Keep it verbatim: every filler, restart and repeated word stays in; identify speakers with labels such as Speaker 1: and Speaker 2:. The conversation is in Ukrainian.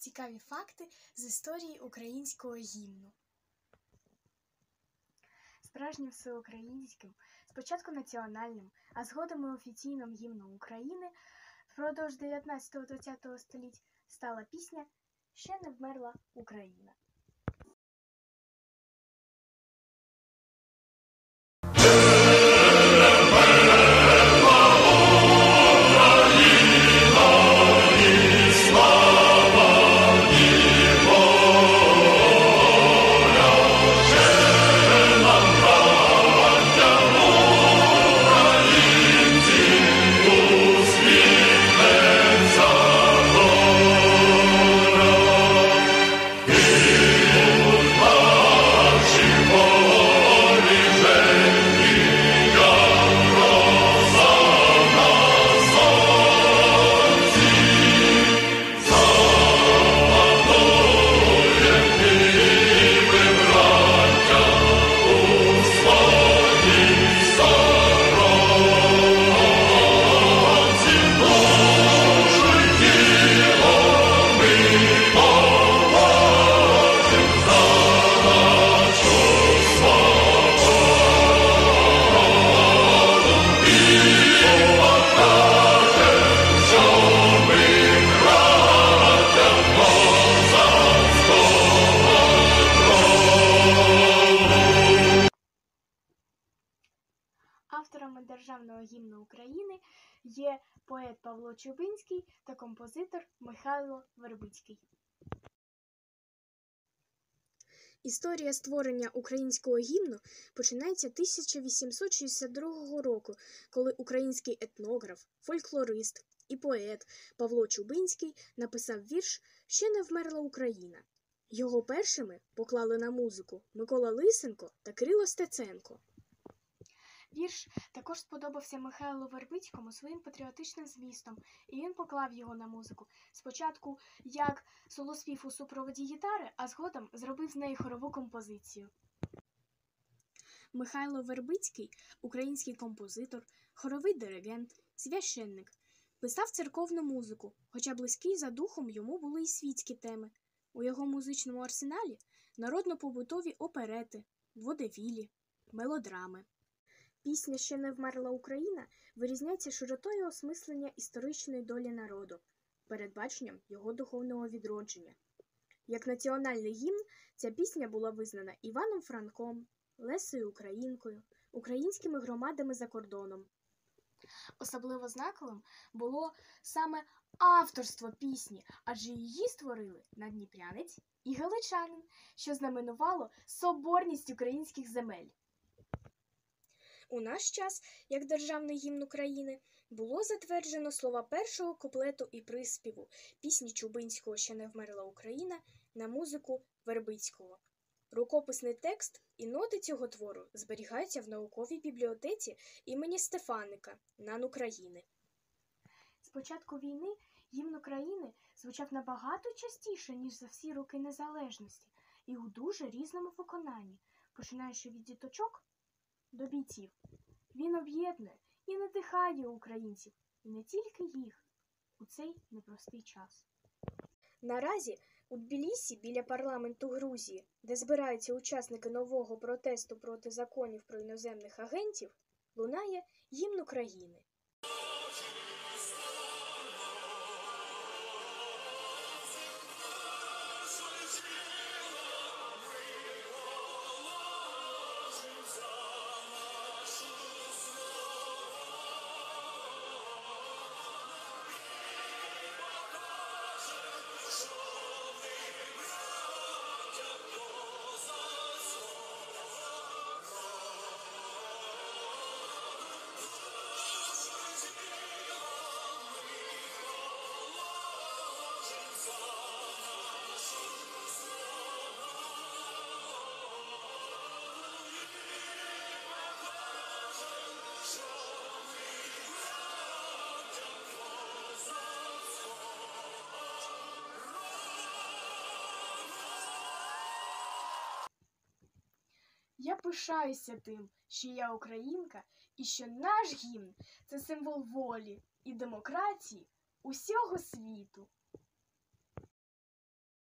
Speaker 1: цікаві факти з історії українського гімну. Справжнім всеукраїнським, спочатку національним, а згодом і офіційним гімном України впродовж дев'ятнадцятого-двадцятого століть стала пісня «Ще не вмерла Україна». Авторами державного гімну України є поет Павло Чубинський та композитор Михайло Вербицький. Історія створення українського гімну починається тисяча вісімсот шістдесят другого року, коли український етнограф, фольклорист і поет Павло Чубинський написав вірш «Ще не вмерла Україна». Його першими поклали на музику Микола Лисенко та Кирило Стеценко. Вірш також сподобався Михайлу Вербицькому своїм патріотичним змістом, і він поклав його на музику. Спочатку як солоспів у супроводі гітари, а згодом зробив з неї хорову композицію. Михайло Вербицький – український композитор, хоровий диригент, священник. Писав церковну музику, хоча близькі за духом йому були і світські теми. У його музичному арсеналі – народно-побутові оперети, водевілі, мелодрами. Пісня «Ще не вмерла Україна» вирізняється широтою осмислення історичної долі народу, передбаченням його духовного відродження. Як національний гімн, ця пісня була визнана Іваном Франком, Лесею Українкою, українськими громадами за кордоном. Особливо знаковим було саме авторство пісні, адже її створили наддніпрянець і галичанин, що знаменувало соборність українських земель. У наш час, як державний гімн України, було затверджено слова першого куплету і приспіву пісні Чубинського «Ще не вмерла Україна» на музику Вербицького. Рукописний текст і ноти цього твору зберігаються в науковій бібліотеці імені Стефаника НАН України. З початку війни гімн України звучав набагато частіше, ніж за всі роки незалежності, і у дуже різному виконанні, починаючи від діточок до бійців. Він об'єднує і надихає українців, і не тільки їх, у цей непростий час. Наразі у Тбілісі, біля парламенту Грузії, де збираються учасники нового протесту проти законів про іноземних агентів, лунає гімн України. Я пишаюся тим, що я українка і що наш гімн – це символ волі і демократії усього світу.